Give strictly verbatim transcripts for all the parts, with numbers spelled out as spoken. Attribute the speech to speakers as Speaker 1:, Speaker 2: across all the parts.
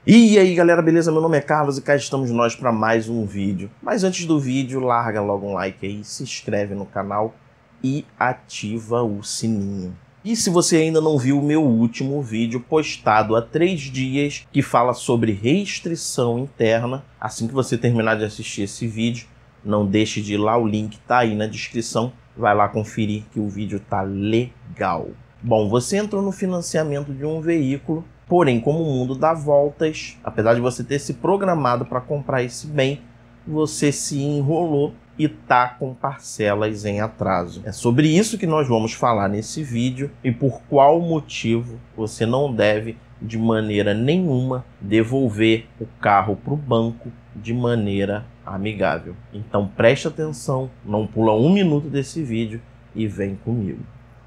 Speaker 1: E aí galera, beleza? Meu nome é Carlos e cá estamos nós para mais um vídeo. Mas antes do vídeo, larga logo um like aí, se inscreve no canal e ativa o sininho. E se você ainda não viu o meu último vídeo postado há três dias, que fala sobre restrição interna, assim que você terminar de assistir esse vídeo, não deixe de ir lá, o link tá aí na descrição, vai lá conferir que o vídeo tá legal. Bom, você entrou no financiamento de um veículo, porém, como o mundo dá voltas, apesar de você ter se programado para comprar esse bem, você se enrolou e tá com parcelas em atraso. É sobre isso que nós vamos falar nesse vídeo e por qual motivo você não deve, de maneira nenhuma, devolver o carro para o banco de maneira amigável. Então preste atenção, não pula um minuto desse vídeo e vem comigo.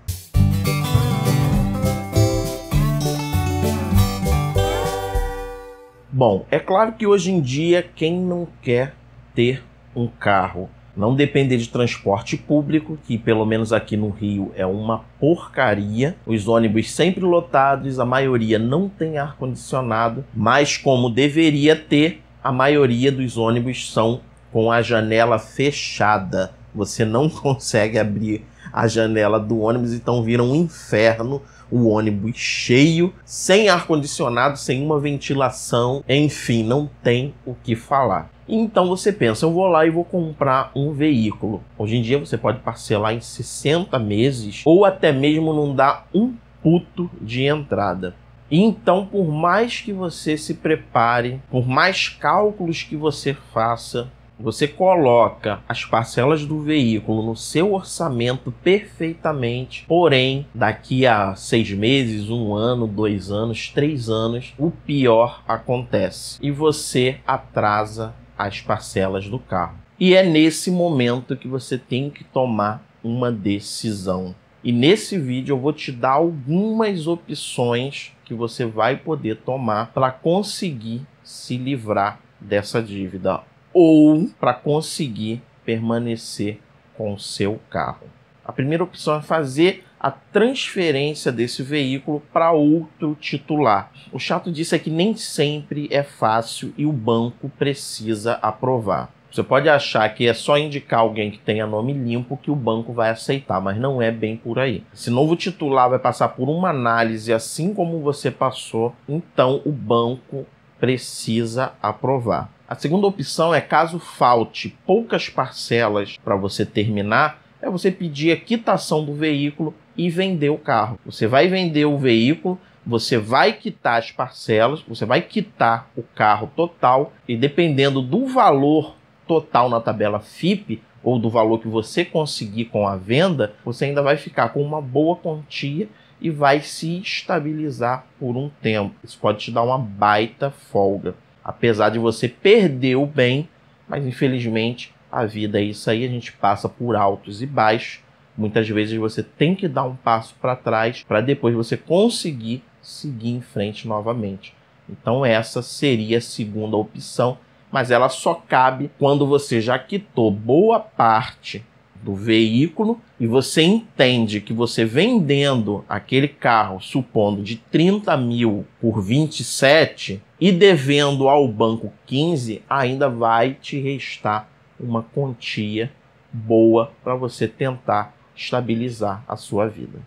Speaker 1: Bom, é claro que hoje em dia quem não quer ter um carro, não depender de transporte público, que pelo menos aqui no Rio é uma porcaria, os ônibus sempre lotados, a maioria não tem ar-condicionado, mas como deveria ter, a maioria dos ônibus são com a janela fechada. Você não consegue abrir a janela do ônibus, então vira um inferno. O ônibus cheio, sem ar-condicionado, sem uma ventilação, enfim, não tem o que falar. Então você pensa, eu vou lá e vou comprar um veículo. Hoje em dia você pode parcelar em sessenta meses ou até mesmo não dar um puto de entrada. Então, por mais que você se prepare, por mais cálculos que você faça, você coloca as parcelas do veículo no seu orçamento perfeitamente, porém, daqui a seis meses, um ano, dois anos, três anos, o pior acontece e você atrasa as parcelas do carro. E é nesse momento que você tem que tomar uma decisão. E nesse vídeo eu vou te dar algumas opções que você vai poder tomar para conseguir se livrar dessa dívida ou para conseguir permanecer com o seu carro. A primeira opção é fazer a transferência desse veículo para outro titular. O chato disso é que nem sempre é fácil e o banco precisa aprovar. Você pode achar que é só indicar alguém que tenha nome limpo que o banco vai aceitar, mas não é bem por aí. Esse novo titular vai passar por uma análise assim como você passou, então o banco precisa aprovar. A segunda opção é, caso falte poucas parcelas para você terminar, é você pedir a quitação do veículo e vender o carro. Você vai vender o veículo, você vai quitar as parcelas, você vai quitar o carro total e dependendo do valor total na tabela F I P ou do valor que você conseguir com a venda, você ainda vai ficar com uma boa quantia e vai se estabilizar por um tempo. Isso pode te dar uma baita folga. Apesar de você perder o bem, mas infelizmente a vida é isso aí, a gente passa por altos e baixos. Muitas vezes você tem que dar um passo para trás para depois você conseguir seguir em frente novamente. Então essa seria a segunda opção, mas ela só cabe quando você já quitou boa parte do veículo e você entende que você vendendo aquele carro, supondo de trinta mil por vinte e sete e devendo ao banco quinze, ainda vai te restar uma quantia boa para você tentar estabilizar a sua vida.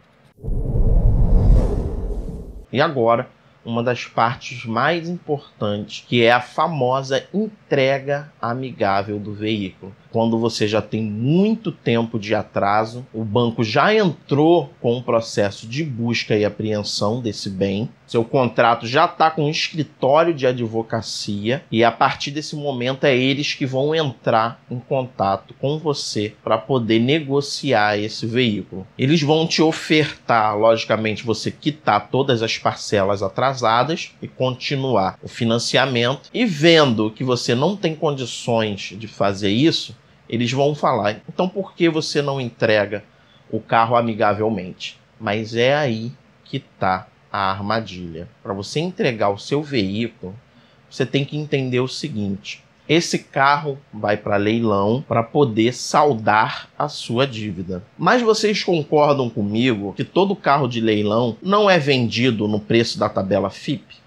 Speaker 1: E agora, uma das partes mais importantes, que é a famosa entrega amigável do veículo. Quando você já tem muito tempo de atraso, o banco já entrou com o processo de busca e apreensão desse bem, seu contrato já está com um escritório de advocacia e a partir desse momento é eles que vão entrar em contato com você para poder negociar esse veículo. Eles vão te ofertar, logicamente, você quitar todas as parcelas atrasadas e continuar o financiamento, e vendo que você não tem condições de fazer isso, eles vão falar, então por que você não entrega o carro amigavelmente? Mas é aí que está a armadilha. Para você entregar o seu veículo, você tem que entender o seguinte: esse carro vai para leilão para poder saldar a sua dívida. Mas vocês concordam comigo que todo carro de leilão não é vendido no preço da tabela F I P?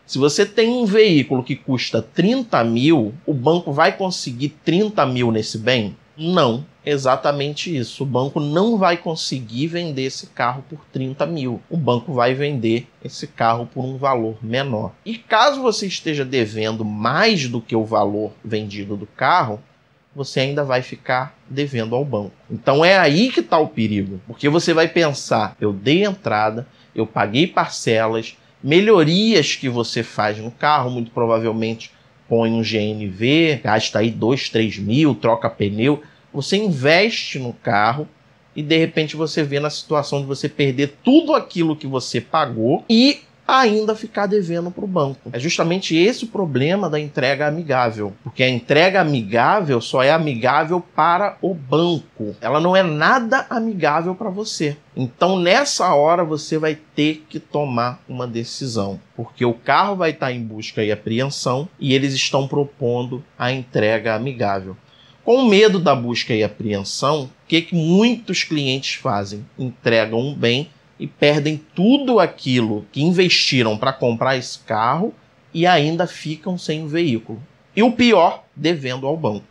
Speaker 1: Se você tem um veículo que custa trinta mil, o banco vai conseguir trinta mil nesse bem? Não, exatamente isso. O banco não vai conseguir vender esse carro por trinta mil. O banco vai vender esse carro por um valor menor. E caso você esteja devendo mais do que o valor vendido do carro, você ainda vai ficar devendo ao banco. Então é aí que está o perigo. Porque você vai pensar, eu dei entrada, eu paguei parcelas, melhorias que você faz no carro, muito provavelmente põe um G N V, gasta aí dois, três mil, troca pneu. Você investe no carro e de repente você vê na situação de você perder tudo aquilo que você pagou e ainda ficar devendo para o banco. É justamente esse o problema da entrega amigável. Porque a entrega amigável só é amigável para o banco. Ela não é nada amigável para você. Então nessa hora você vai ter que tomar uma decisão. Porque o carro vai estar em busca e apreensão e eles estão propondo a entrega amigável. Com medo da busca e apreensão, o que, que muitos clientes fazem? Entregam um bem e perdem tudo aquilo que investiram para comprar esse carro e ainda ficam sem o veículo. E o pior, devendo ao banco.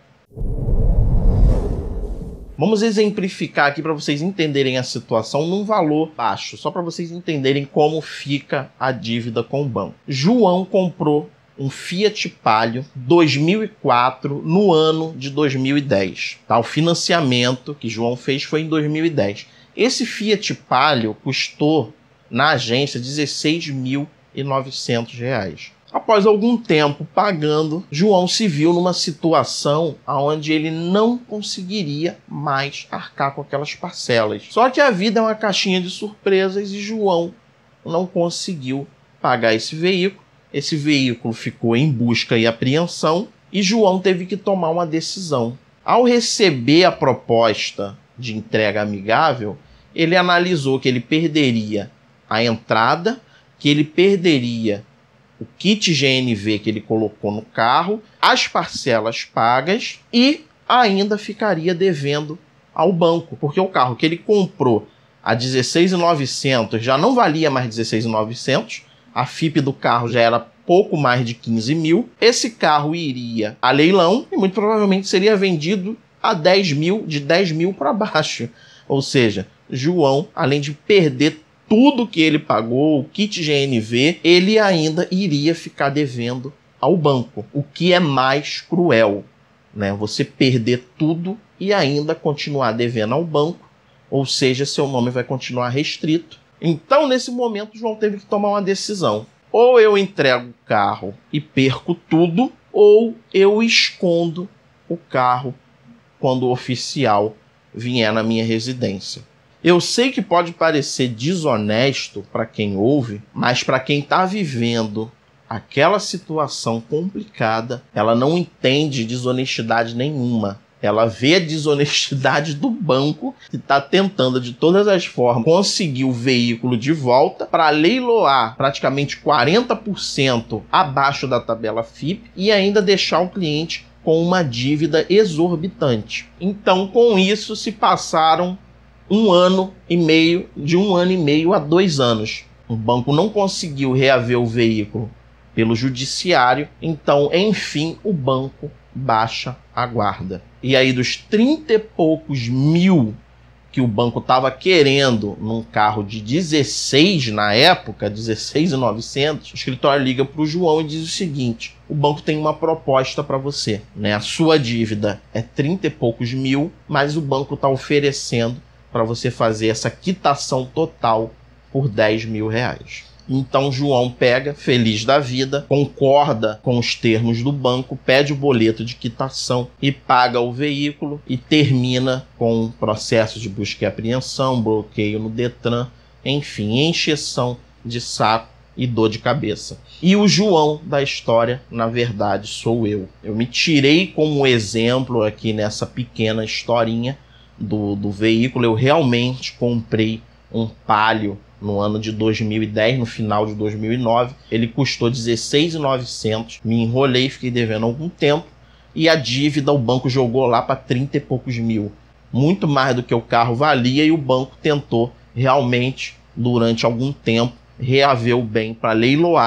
Speaker 1: Vamos exemplificar aqui para vocês entenderem a situação num valor baixo, só para vocês entenderem como fica a dívida com o banco. João comprou um Fiat Palio dois mil e quatro no ano de dois mil e dez. Tá? O financiamento que João fez foi em dois mil e dez. Esse Fiat Palio custou na agência dezesseis mil e novecentos reais. Após algum tempo pagando, João se viu numa situação onde ele não conseguiria mais arcar com aquelas parcelas. Só que a vida é uma caixinha de surpresas e João não conseguiu pagar esse veículo. Esse veículo ficou em busca e apreensão e João teve que tomar uma decisão. Ao receber a proposta de entrega amigável, ele analisou que ele perderia a entrada, que ele perderia o kit G N V que ele colocou no carro, as parcelas pagas e ainda ficaria devendo ao banco, porque o carro que ele comprou a dezesseis mil e novecentos já não valia mais dezesseis mil e novecentos, a F I P do carro já era pouco mais de quinze mil, esse carro iria a leilão e muito provavelmente seria vendido a dez mil, de dez mil para baixo. Ou seja, João, além de perder tudo que ele pagou, o kit G N V, ele ainda iria ficar devendo ao banco, o que é mais cruel, né? Você perder tudo e ainda continuar devendo ao banco, ou seja, seu nome vai continuar restrito. Então, nesse momento, João teve que tomar uma decisão. Ou eu entrego o carro e perco tudo, ou eu escondo o carro quando o oficial vier na minha residência. Eu sei que pode parecer desonesto para quem ouve, mas para quem está vivendo aquela situação complicada, ela não entende desonestidade nenhuma. Ela vê a desonestidade do banco que está tentando de todas as formas conseguir o veículo de volta para leiloar praticamente quarenta por cento abaixo da tabela F I P e ainda deixar o cliente com uma dívida exorbitante. Então, com isso, se passaram um ano e meio, de um ano e meio a dois anos. O banco não conseguiu reaver o veículo pelo judiciário, então, enfim, o banco baixa a guarda. E aí, dos trinta e poucos mil que o banco estava querendo num carro de dezesseis na época, dezesseis mil e novecentos, o escritório liga para o João e diz o seguinte: o banco tem uma proposta para você, né? A sua dívida é trinta e poucos mil, mas o banco está oferecendo para você fazer essa quitação total por dez mil reais. Então João pega, feliz da vida, concorda com os termos do banco, pede o boleto de quitação e paga o veículo e termina com um processo de busca e apreensão, bloqueio no Detran, enfim, encheção de saco e dor de cabeça. E o João da história, na verdade, sou eu. Eu me tirei como exemplo aqui nessa pequena historinha do, do veículo. Eu realmente comprei um Palio no ano de dois mil e dez, no final de dois mil e nove. Ele custou dezesseis mil e novecentos. Me enrolei, fiquei devendo algum tempo. E a dívida o banco jogou lá para trinta e poucos mil. Muito mais do que o carro valia, e o banco tentou realmente, durante algum tempo, reaver o bem para leiloar,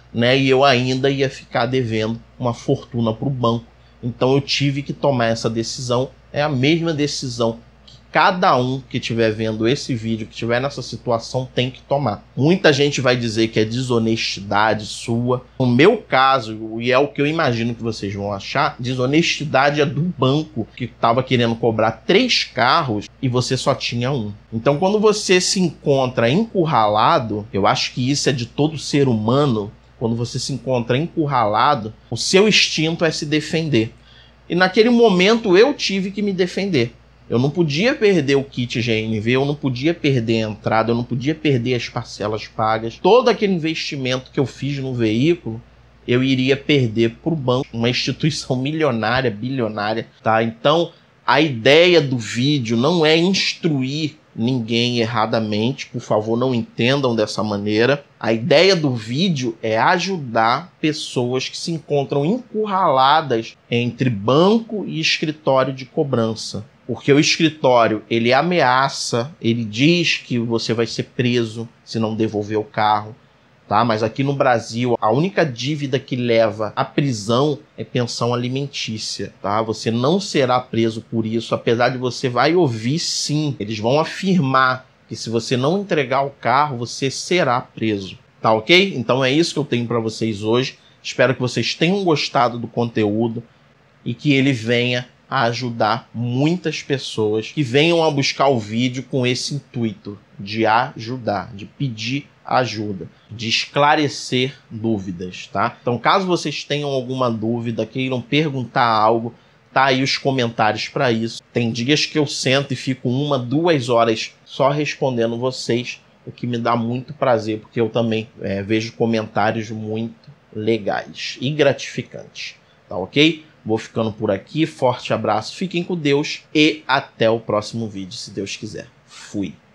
Speaker 1: né? E eu ainda ia ficar devendo uma fortuna para o banco. Então eu tive que tomar essa decisão. É a mesma decisão que cada um que estiver vendo esse vídeo, que estiver nessa situação, tem que tomar. Muita gente vai dizer que é desonestidade sua. No meu caso, e é o que eu imagino que vocês vão achar, desonestidade é do banco que estava querendo cobrar três carros e você só tinha um. Então quando você se encontra encurralado, eu acho que isso é de todo ser humano. Quando você se encontra encurralado, o seu instinto é se defender. E naquele momento eu tive que me defender. Eu não podia perder o kit G N V, eu não podia perder a entrada, eu não podia perder as parcelas pagas. Todo aquele investimento que eu fiz no veículo, eu iria perder para o banco, uma instituição milionária, bilionária, tá? Então, a ideia do vídeo não é instruir ninguém erradamente, por favor, não entendam dessa maneira. A ideia do vídeo é ajudar pessoas que se encontram encurraladas entre banco e escritório de cobrança. Porque o escritório, ele ameaça, ele diz que você vai ser preso se não devolver o carro. Tá? Mas aqui no Brasil, a única dívida que leva à prisão é pensão alimentícia. Tá? Você não será preso por isso, apesar de você vai ouvir sim. Eles vão afirmar que se você não entregar o carro, você será preso. Tá ok? Então é isso que eu tenho para vocês hoje. Espero que vocês tenham gostado do conteúdo e que ele venha a ajudar muitas pessoas que venham a buscar o vídeo com esse intuito de ajudar, de pedir ajuda, de esclarecer dúvidas, tá? Então, caso vocês tenham alguma dúvida, queiram perguntar algo, tá aí os comentários para isso. Tem dias que eu sento e fico uma, duas horas só respondendo vocês, o que me dá muito prazer, porque eu também é, vejo comentários muito legais e gratificantes, tá ok? Vou ficando por aqui, forte abraço, fiquem com Deus e até o próximo vídeo, se Deus quiser. Fui!